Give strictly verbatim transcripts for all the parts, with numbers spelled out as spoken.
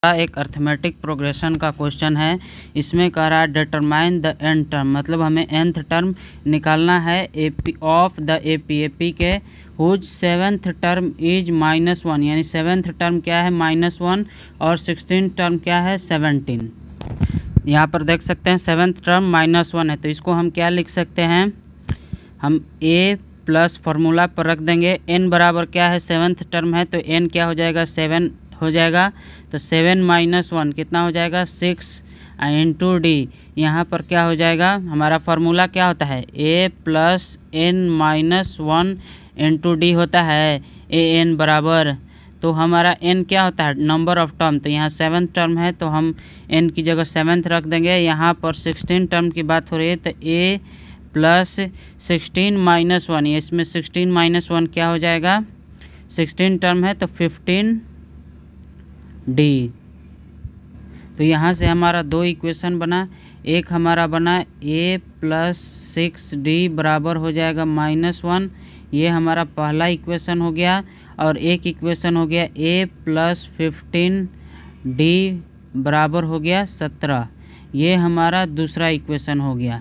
एक arithmetic progression का question है। इसमें कह रहा है डिटरमाइन द एन टर्म, मतलब हमें nth टर्म निकालना है A P of the A P A P के whose seventh term is minus one, यानी सेवेंथ टर्म क्या है माइनस वन और सिक्सटीन टर्म क्या है सेवनटीन। यहाँ पर देख सकते हैं सेवेंथ टर्म माइनस वन है, तो इसको हम क्या लिख सकते हैं, हम ए प्लस फार्मूला पर रख देंगे। n बराबर क्या है सेवेंथ टर्म है, तो n क्या हो जाएगा सेवन हो जाएगा, तो सेवन माइनस वन कितना हो जाएगा सिक्स इंटू डी। यहाँ पर क्या हो जाएगा, हमारा फार्मूला क्या होता है a plus n minus one into d होता है ए एन बराबर, तो हमारा n क्या होता है नंबर ऑफ टर्म, तो यहाँ सेवन्थ टर्म है तो हम n की जगह सेवन्थ रख देंगे। यहाँ पर सिक्सटीन टर्म की बात हो रही है, तो a plus sixteen minus one, इसमें सिक्सटीन माइनस वन क्या हो जाएगा, सिक्सटीन टर्म है तो फिफ्टीन डी। तो यहाँ से हमारा दो इक्वेशन बना, एक हमारा बना a प्लस सिक्स डी बराबर हो जाएगा माइनस वन, ये हमारा पहला इक्वेशन हो गया, और एक इक्वेशन हो गया a प्लस फिफ्टीन डी बराबर हो गया सत्रह, ये हमारा दूसरा इक्वेशन हो गया।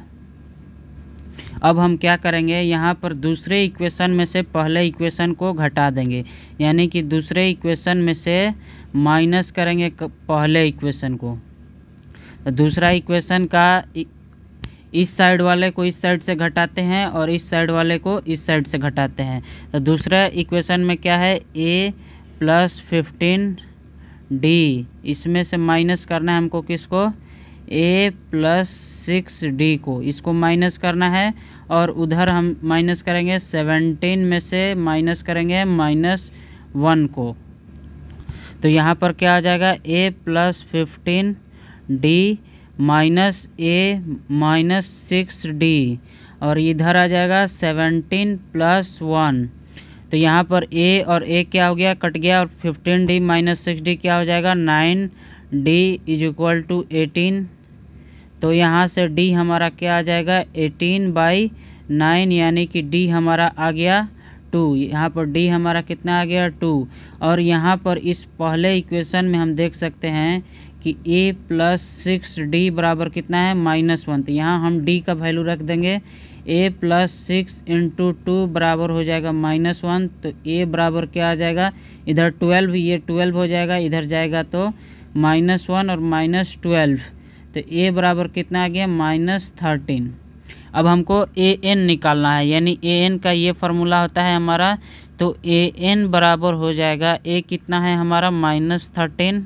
अब हम क्या करेंगे, यहाँ पर दूसरे इक्वेशन में से पहले इक्वेशन को घटा देंगे, यानी कि दूसरे इक्वेशन में से माइनस करेंगे पहले इक्वेशन को। तो दूसरा इक्वेशन का इस साइड वाले को इस साइड से घटाते हैं और इस साइड वाले को इस साइड से घटाते हैं। तो दूसरा इक्वेशन में क्या है a प्लस फिफ्टीन डी, इसमें से माइनस करना है हमको किसको, a प्लस सिक्स डी को, इसको माइनस करना है, और उधर हम माइनस करेंगे सेवनटीन में से माइनस करेंगे माइनस वन को। तो यहाँ पर क्या आ जाएगा a plus fifteen d minus a minus six d, और इधर आ जाएगा सेवनटीन प्लस वन। तो यहाँ पर a और a क्या हो गया कट गया, और fifteen d minus six d क्या हो जाएगा nine d is equal to eighteen. तो यहाँ से d हमारा क्या आ जाएगा एटीन बाई नाइन, यानी कि d हमारा आ गया टू। यहाँ पर d हमारा कितना आ गया टू, और यहाँ पर इस पहले इक्वेशन में हम देख सकते हैं कि a प्लस सिक्स डी बराबर कितना है माइनस वन, तो यहाँ हम d का वैल्यू रख देंगे a plus six into two बराबर हो जाएगा माइनस वन, तो a बराबर क्या आ जाएगा इधर ट्वेल्व, ये ट्वेल्व हो जाएगा, इधर जाएगा तो माइनस वन और माइनस ट्वेल्व, तो a बराबर कितना आ गया माइनस थर्टीन। अब हमको ए एन निकालना है, यानी ए एन का ये फार्मूला होता है हमारा, तो ए एन बराबर हो जाएगा a कितना है हमारा minus thirteen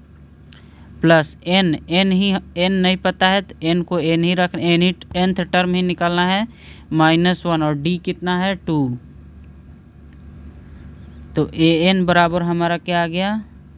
plus n, n ही n नहीं पता है तो n को n ही रख n ही nth टर्म ही निकालना है माइनस वन, और d कितना है टू, तो ए एन बराबर हमारा क्या आ गया,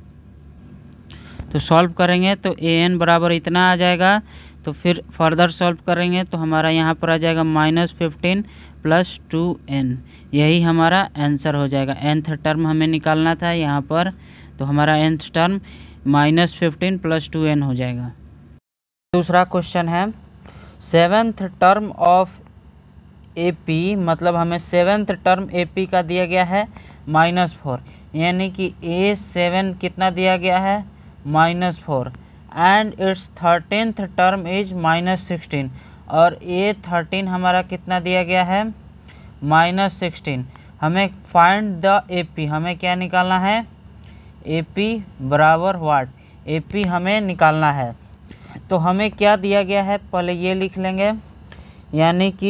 तो सॉल्व करेंगे तो ए एन बराबर इतना आ जाएगा। तो फिर फर्दर सॉल्व करेंगे तो हमारा यहाँ पर आ जाएगा minus fifteen plus two n, यही हमारा आंसर हो जाएगा। nth टर्म हमें निकालना था यहाँ पर, तो हमारा nth term minus fifteen plus two n हो जाएगा। दूसरा क्वेश्चन है seventh term of A P, मतलब हमें सेवेंथ टर्म ए पी का दिया गया है माइनस फोर, यानी कि ए सेवन कितना दिया गया है minus four, and its thirteenth term is minus sixteen, और ए थर्टीन हमारा कितना दिया गया है माइनस सिक्सटीन। हमें फाइंड द ए पी, हमें क्या निकालना है ए पी बराबर वाट, ए पी हमें निकालना है। तो हमें क्या दिया गया है पहले ये लिख लेंगे, यानी कि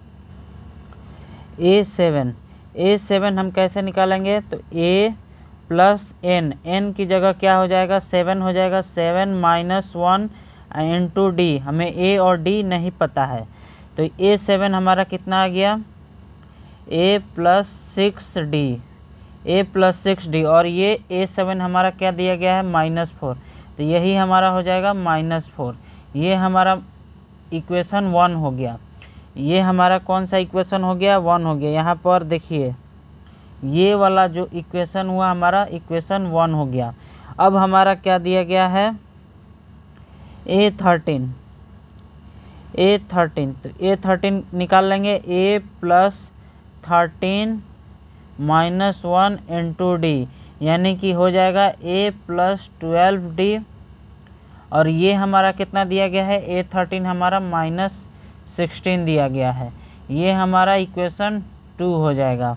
ए सेवन, ए सेवन हम कैसे निकालेंगे, तो ए प्लस एन, एन की जगह क्या हो जाएगा सेवन हो जाएगा, seven minus one into d, हमें ए और डी नहीं पता है, तो ए सेवन हमारा कितना आ गया a plus six d, a plus six d, और ये ए सेवन हमारा क्या दिया गया है माइनस फोर, तो यही हमारा हो जाएगा माइनस फोर, ये हमारा इक्वेशन वन हो गया। ये हमारा कौन सा इक्वेशन हो गया वन हो गया। यहाँ पर देखिए ये वाला जो इक्वेशन हुआ हमारा इक्वेशन वन हो गया। अब हमारा क्या दिया गया है ए थर्टीन, ए थर्टीन, तो ए थर्टीन निकाल लेंगे, a plus thirteen minus one into d, यानी कि हो जाएगा ए प्लस ट्वेल्व डी, और ये हमारा कितना दिया गया है, ए थर्टीन हमारा माइनस सिक्सटीन दिया गया है। ये हमारा इक्वेशन टू हो जाएगा।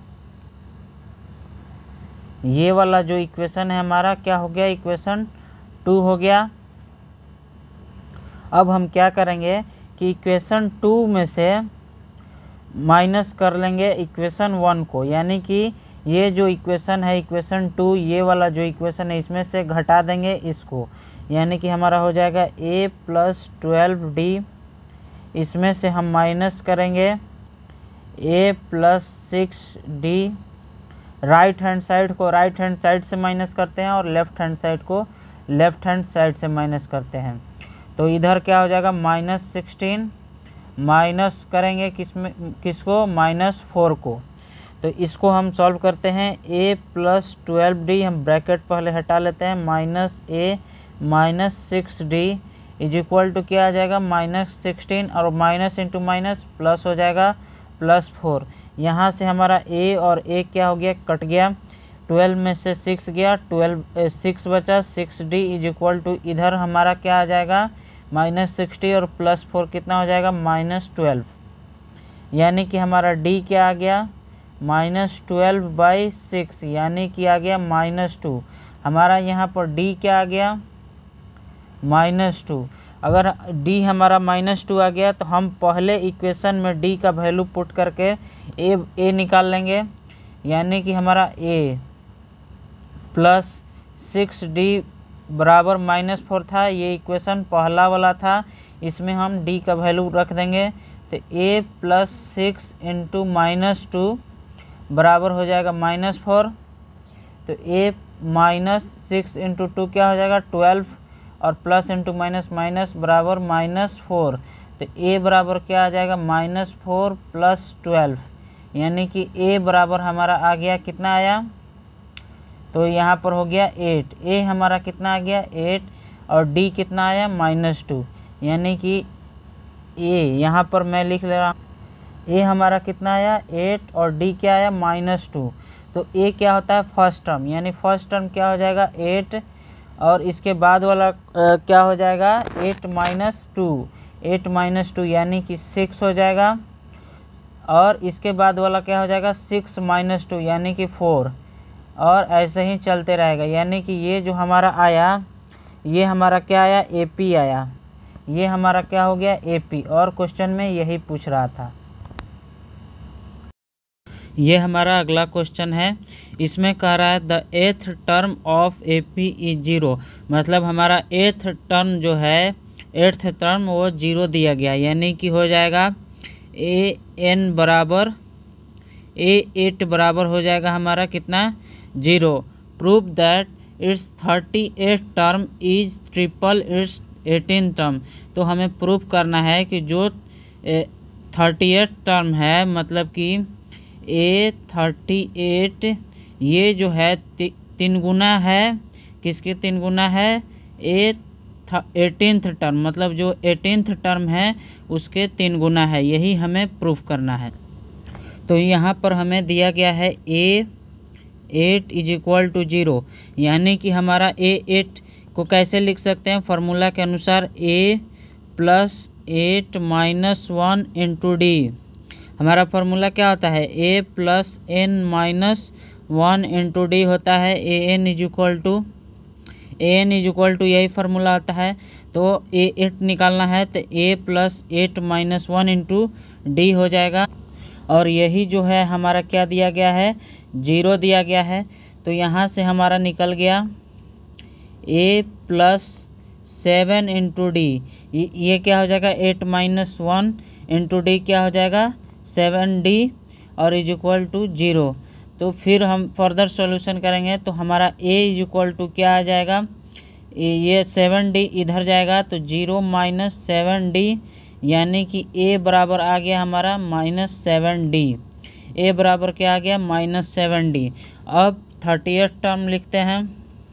ये वाला जो इक्वेशन है हमारा क्या हो गया, इक्वेशन टू हो गया। अब हम क्या करेंगे कि इक्वेशन टू में से माइनस कर लेंगे इक्वेशन वन को, यानी कि ये जो इक्वेशन है इक्वेशन टू, ये वाला जो इक्वेशन है इसमें से घटा देंगे इसको, यानी कि हमारा हो जाएगा ए प्लस ट्वेल्व डी, इसमें से हम माइनस करेंगे a plus six d. Right hand side को राइट हैंड साइड से माइनस करते हैं और लेफ़्ट हैंड साइड को लेफ़्ट हैंड साइड से माइनस करते हैं। तो इधर क्या हो जाएगा, माइनस सिक्सटीन, माइनस करेंगे किसमें किसको, माइनस फोर को। तो इसको हम सॉल्व करते हैं, ए प्लस ट्वेल्व डी हम ब्रैकेट पहले हटा लेते हैं, minus a minus six d is equal to क्या आ जाएगा, माइनस सिक्सटीन, और माइनस इंटू माइनस प्लस हो जाएगा प्लस फोर। यहाँ से हमारा ए और ए क्या हो गया, कट गया, ट्वेल्व में से सिक्स गया, ट्वेल्व सिक्स बचा, six d is equal to इधर हमारा क्या आ जाएगा, माइनस सिक्सटी और प्लस फोर कितना हो जाएगा, माइनस ट्वेल्व। यानी कि हमारा डी क्या आ गया, माइनस ट्वेल्व बाई सिक्स, यानी कि आ गया माइनस टू। हमारा यहाँ पर डी क्या आ गया, माइनस टू। अगर d हमारा माइनस टू आ गया तो हम पहले इक्वेशन में d का वैल्यू पुट करके a a निकाल लेंगे, यानी कि हमारा a प्लस सिक्स डी बराबर माइनस फोर था, ये इक्वेशन पहला वाला था, इसमें हम d का वैल्यू रख देंगे। तो a plus six into minus two बराबर हो जाएगा माइनस फोर। तो a minus six into two क्या हो जाएगा, ट्वेल्व, और प्लस इंटू माइनस माइनस बराबर माइनस फोर। तो a बराबर क्या आ जाएगा, माइनस फोर प्लस ट्वेल्व, यानी कि a बराबर हमारा आ गया कितना आया, तो यहाँ पर हो गया एट। a हमारा कितना आ गया, एट, और d कितना आया, माइनस टू, यानी कि a यहाँ पर मैं लिख ले रहा हूँ, a हमारा कितना आया, एट, और d क्या आया, माइनस टू। तो a क्या होता है, फर्स्ट टर्म, यानी फर्स्ट टर्म क्या हो जाएगा, एट, और इसके बाद वाला आ, क्या हो जाएगा, eight minus two, eight minus two यानी कि सिक्स हो जाएगा, और इसके बाद वाला क्या हो जाएगा, सिक्स माइनस टू यानी कि फोर, और ऐसे ही चलते रहेगा। यानी कि ये जो हमारा आया, ये हमारा क्या आया, ए पी आया, ये हमारा क्या हो गया, ए पी, और क्वेश्चन में यही पूछ रहा था। ये हमारा अगला क्वेश्चन है, इसमें कह रहा है the eighth term of A P is zero, मतलब हमारा एथ टर्म जो है, एट्थ टर्म वो जीरो दिया गया, यानी कि हो जाएगा ए एन बराबर ए एट बराबर हो जाएगा हमारा कितना, zero. Prove that its thirty eight term is triple its eighteen term, तो हमें प्रूव करना है कि जो थर्टी एट टर्म है, मतलब कि ए थर्टी एट ये जो है ति, तीन गुना है, किसके तीन गुना है, ए एटीनथ टर्म, मतलब जो एटीनथ टर्म है उसके तीन गुना है, यही हमें प्रूफ करना है। तो यहाँ पर हमें दिया गया है a eight is equal to zero, यानी कि हमारा ए एट को कैसे लिख सकते हैं, फार्मूला के अनुसार a plus eight minus one into d. हमारा फार्मूला क्या होता है, a plus n minus one into d होता है, a n is equal to a n is equal to यही फार्मूला आता है। तो ए एट निकालना है तो a plus eight minus one into d हो जाएगा, और यही जो है हमारा क्या दिया गया है, जीरो दिया गया है। तो यहाँ से हमारा निकल गया a plus seven into d, ये क्या हो जाएगा, eight minus one into d क्या हो जाएगा, सेवन डी, और इज इक्वल टू ज़ीरो। तो फिर हम फर्दर सॉल्यूशन करेंगे तो हमारा a इज इक्वल टू क्या आ जाएगा, ये सेवन डी इधर जाएगा तो ज़ीरो माइनस सेवन डी, यानी कि a बराबर आ गया हमारा माइनस सेवन डी, a बराबर क्या आ गया, माइनस सेवन डी। अब थर्टी एट टर्म लिखते हैं,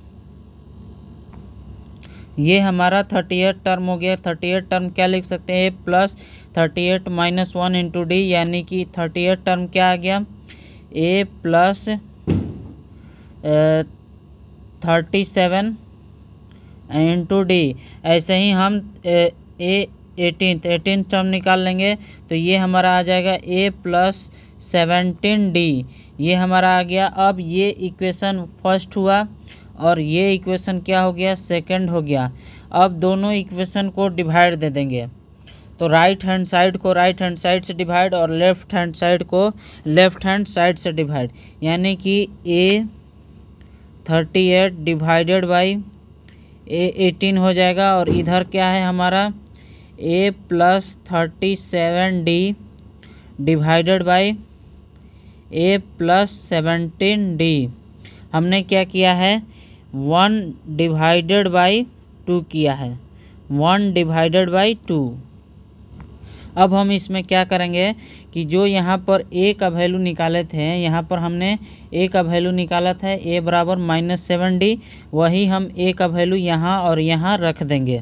ये हमारा थर्टी एट टर्म हो गया। थर्टी एट टर्म क्या लिख सकते हैं, a plus thirty eight minus one into d, यानी कि थर्टी एट टर्म क्या आ गया, a plus thirty seven into d. ऐसे ही हम ए एटीन एटीन टर्म निकाल लेंगे तो ये हमारा आ जाएगा ए प्लस सेवनटीन डी, ये हमारा आ गया। अब ये इक्वेशन फर्स्ट हुआ और ये इक्वेशन क्या हो गया, सेकंड हो गया। अब दोनों इक्वेशन को डिवाइड दे देंगे, तो राइट हैंड साइड को राइट हैंड साइड से डिवाइड और लेफ्ट हैंड साइड को लेफ्ट हैंड साइड से डिवाइड, यानी कि a thirty eight divided by a eighteen हो जाएगा। और इधर क्या है हमारा a plus thirty seven d divided by a plus seventeen d. हमने क्या किया है, वन डिवाइडेड बाई टू किया है, वन डिवाइडेड बाई टू। अब हम इसमें क्या करेंगे कि जो यहाँ पर ए का वैल्यू निकाले थे, यहाँ पर हमने ए का वैल्यू निकाला था ए बराबर माइनस सेवन डी, वही हम ए का वैल्यू यहाँ और यहाँ रख देंगे।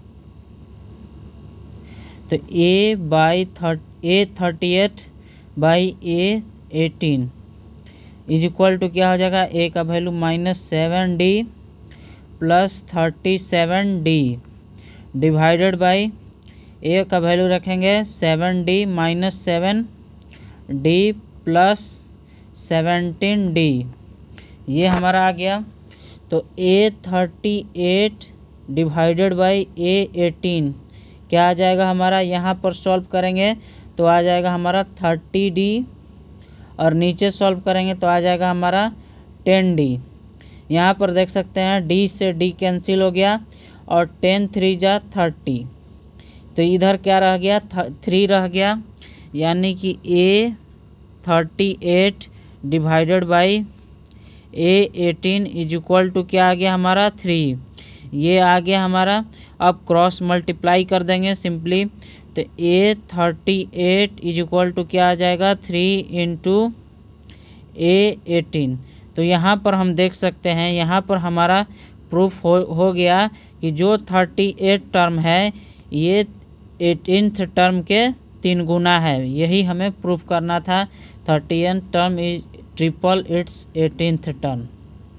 तो a by thirty a thirty eight by a eighteen is equal to क्या हो जाएगा, ए का value minus seven d plus thirty seven d divided by a का वैल्यू रखेंगे seven d minus seven d plus seventeen d, ये हमारा आ गया। तो a thirty eight divided by a eighteen क्या आ जाएगा हमारा, यहाँ पर सॉल्व करेंगे तो आ जाएगा हमारा थर्टी डी और नीचे सॉल्व करेंगे तो आ जाएगा हमारा टेन डी। यहाँ पर देख सकते हैं डी से डी कैंसिल हो गया और टेन थ्री जा थर्टी, तो इधर क्या रह गया, थ्री रह गया, यानी कि a thirty eight divided by a eighteen is equal to क्या आ गया हमारा थ्री, ये आ गया हमारा। अब क्रॉस मल्टीप्लाई कर देंगे सिंपली, तो a thirty eight is equal to क्या आ जाएगा थ्री इंटू ए एटीन। तो यहाँ पर हम देख सकते हैं, यहाँ पर हमारा प्रूफ हो हो गया कि जो थर्टी एट टर्म है ये एटीनथ टर्म के तीन गुना है, यही हमें प्रूफ करना था। Thirty eight term is triple its eighteenth term.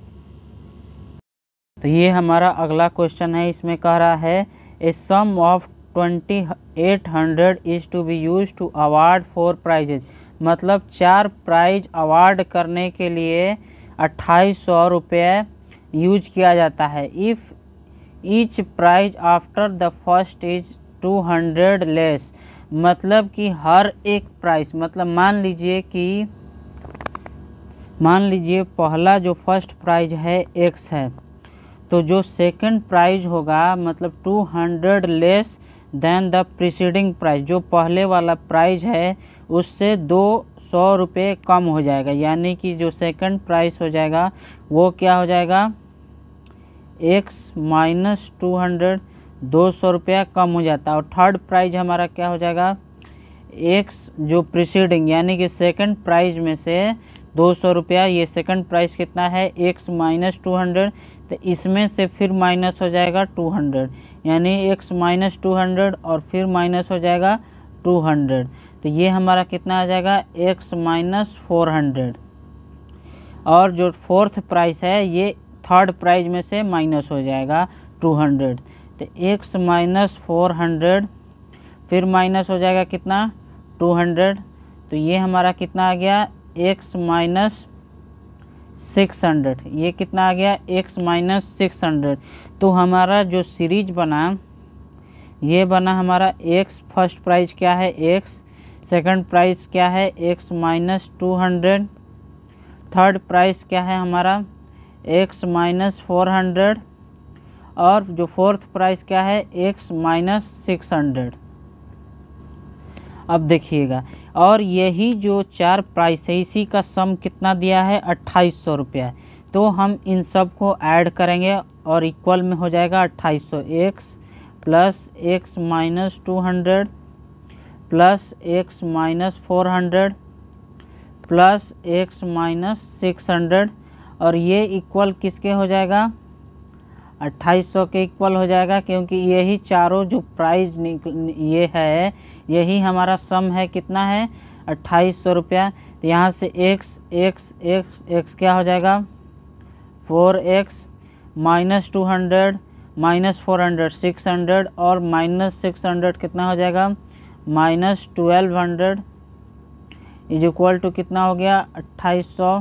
तो ये हमारा अगला क्वेश्चन है, इसमें कह रहा है a sum of twenty eight hundred is to be use to award four prizes, मतलब चार प्राइज अवार्ड करने के लिए अट्ठाईस सौ रुपये यूज किया जाता है। If each prize after the first is two hundred less, मतलब कि हर एक प्राइस, मतलब मान लीजिए कि मान लीजिए पहला जो फर्स्ट प्राइज है एक्स है, तो जो सेकंड प्राइज होगा मतलब two hundred less than the preceding prize, जो पहले वाला प्राइज है उससे दो सौ रुपये कम हो जाएगा, यानी कि जो सेकंड प्राइस हो जाएगा वो क्या हो जाएगा एक्स माइनस टू हंड्रेड, दो सौ रुपया कम हो जाता है। और थर्ड प्राइज हमारा क्या हो जाएगा एक्स जो प्रीसीडिंग, यानी कि सेकंड प्राइज में से दो सौ रुपया, ये सेकंड प्राइस कितना है एक्स माइनस टू हंड्रेड, तो इसमें से फिर माइनस हो जाएगा टू हंड्रेड, यानी एक्स माइनस टू हंड्रेड और फिर माइनस हो जाएगा टू हंड्रेड, तो ये हमारा कितना आ जाएगा एक्स माइनस फोर हंड्रेड। और जो फोर्थ प्राइस है ये थर्ड प्राइज में से माइनस हो जाएगा टू हंड्रेड, तो एक्स माइनस फोर हंड्रेड फिर माइनस हो जाएगा कितना टू हंड्रेड, तो ये हमारा कितना आ गया एक्स माइनस सिक्स हंड्रेड, ये कितना आ गया एक्स माइनस सिक्स हंड्रेड। तो हमारा जो सीरीज बना ये बना हमारा एक्स, फर्स्ट प्राइज क्या है एक्स, सेकंड प्राइस क्या है x minus two hundred, third price क्या है हमारा एक्स माइनस फोर हंड्रेड, और जो फोर्थ प्राइस क्या है एक्स माइनस सिक्स हंड्रेड। अब देखिएगा, और यही जो चार प्राइस है इसी का सम कितना दिया है अट्ठाईस सौ रुपया, तो हम इन सब को ऐड करेंगे और इक्वल में हो जाएगा अट्ठाईस सौ, x plus x minus two hundred plus x minus four hundred plus x minus six hundred, और ये इक्वल किसके हो जाएगा अट्ठाईस सौ के इक्वल हो जाएगा, क्योंकि यही चारों जो प्राइस ये है यही हमारा सम है, कितना है अट्ठाईस सौ रुपया। तो यहाँ से एक्स एक्स एक्स एक्स क्या हो जाएगा four x, minus two hundred, minus four hundred six hundred और माइनस सिक्स हंड्रेड कितना हो जाएगा, minus twelve hundred is equal to कितना हो गया, अट्ठाईस सौ।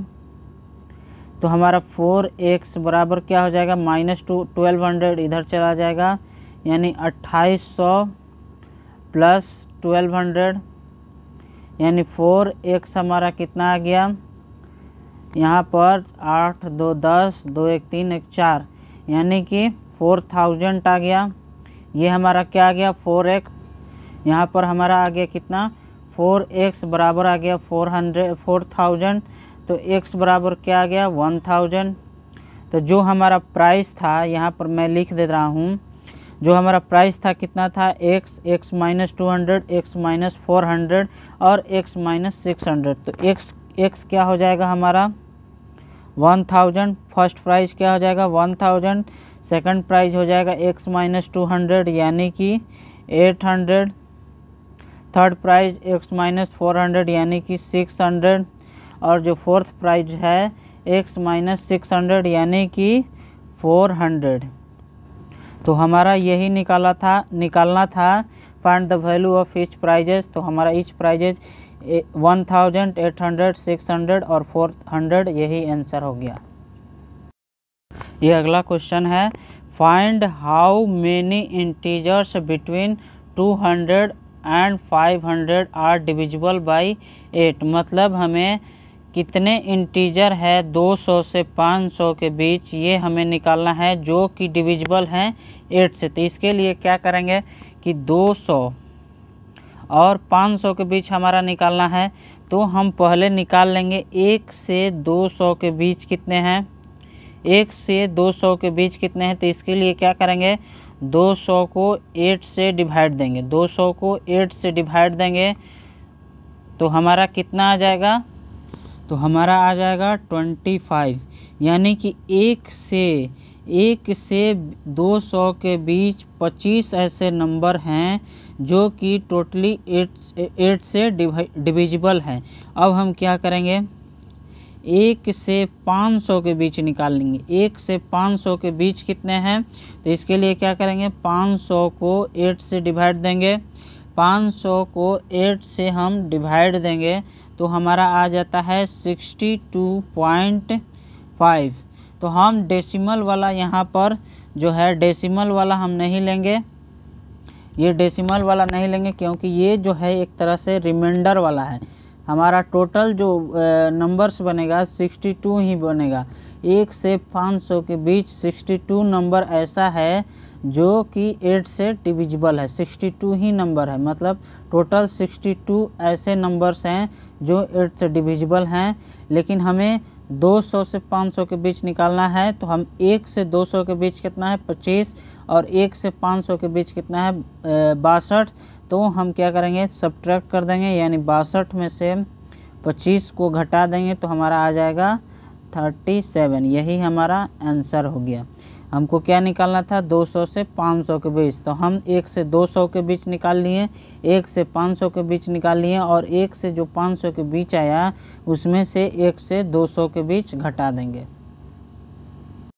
तो हमारा फोर एक्स बराबर क्या हो जाएगा, माइनस टू ट्वेल्व हंड्रेड इधर चला जाएगा, यानी अट्ठाईस सौ प्लस ट्वेल्व हंड्रेड, यानी फोर एक्स हमारा कितना आ गया, यहाँ पर आठ दो दस, दो एक तीन एक चार, यानी कि फोर थाउजेंड आ गया। ये हमारा क्या आ गया, फोर एक्स, यहाँ पर हमारा आ गया कितना, फोर एक्स बराबर आ गया फोर हंड्रेड फोर थाउजेंड, तो एक्स बराबर क्या आ गया, वन थाउजेंड। तो जो हमारा प्राइस था यहाँ पर मैं लिख दे रहा हूँ, जो हमारा प्राइस था कितना था, x, x minus two hundred, x minus four hundred और एक्स माइनस सिक्स हंड्रेड। तो एक्स एक्स क्या हो जाएगा हमारा, वन थाउजेंड। फर्स्ट प्राइस क्या हो जाएगा, वन थाउजेंड। सेकंड प्राइस हो जाएगा एक्स माइनस टू हंड्रेड यानी कि eight hundred. Third price x minus four hundred यानी कि सिक्स हंड्रेड। और जो फोर्थ प्राइस है एक्स माइनस सिक्स हंड्रेड यानी कि फोर हंड्रेड। तो हमारा यही निकाला था निकालना था find the value of each prizes. तो हमारा each prizes one thousand, eight hundred, six hundred और फोर हंड्रेड, यही आंसर हो गया। ये अगला क्वेश्चन है, find how many integers between two hundred and five hundred are divisible by eight. मतलब हमें कितने इंटीजर है दो सौ से पाँच सौ के बीच, ये हमें निकालना है जो कि डिविजिबल हैं एट से। तो इसके लिए क्या करेंगे कि दो सौ और पाँच सौ के बीच हमारा निकालना है। तो हम पहले निकाल लेंगे एक से दो सौ के बीच कितने हैं, एक से दो सौ के बीच कितने हैं। तो इसके लिए क्या करेंगे, दो सौ को एट से डिवाइड देंगे, दो सौ को एट से डिवाइड देंगे तो हमारा कितना आ जाएगा, तो हमारा आ जाएगा ट्वेंटी फाइव। यानी कि एक से एक से दो सौ के बीच पच्चीस ऐसे नंबर हैं जो कि टोटली एट एट से डिविजिबल हैं। अब हम क्या करेंगे, एक से पाँच सौ के बीच निकाल लेंगे। एक से पाँच सौ के बीच कितने हैं, तो इसके लिए क्या करेंगे, पाँच सौ को एट से डिवाइड देंगे। पाँच सौ को एट से हम डिवाइड देंगे तो हमारा आ जाता है सिक्सटी टू पॉइंट फाइव। तो हम डेसिमल वाला यहाँ पर जो है डेसिमल वाला हम नहीं लेंगे, ये डेसिमल वाला नहीं लेंगे क्योंकि ये जो है एक तरह से रिमाइंडर वाला है। हमारा टोटल जो नंबर्स बनेगा सिक्सटी टू ही बनेगा। एक से पाँच सौ के बीच सिक्सटी टू नंबर ऐसा है जो कि एट से डिविजिबल है, सिक्सटी टू ही नंबर है। मतलब टोटल सिक्सटी टू ऐसे नंबर्स हैं जो एट से डिविजिबल हैं। लेकिन हमें दो सौ से पाँच सौ के बीच निकालना है, तो हम एक से दो सौ के बीच कितना है पच्चीस और एक से पाँच सौ के बीच कितना है बासठ। तो हम क्या करेंगे, सब्ट्रैक्ट कर देंगे, यानी बासठ में से पच्चीस को घटा देंगे तो हमारा आ जाएगा थर्टी सेवन। यही हमारा आंसर हो गया। हमको क्या निकालना था, दो सौ से पाँच सौ के बीच। तो हम एक से दो सौ के बीच निकाल लिए, एक से पाँच सौ के बीच निकाल लिए और एक से जो पाँच सौ के बीच आया उसमें से एक से दो सौ के बीच घटा देंगे।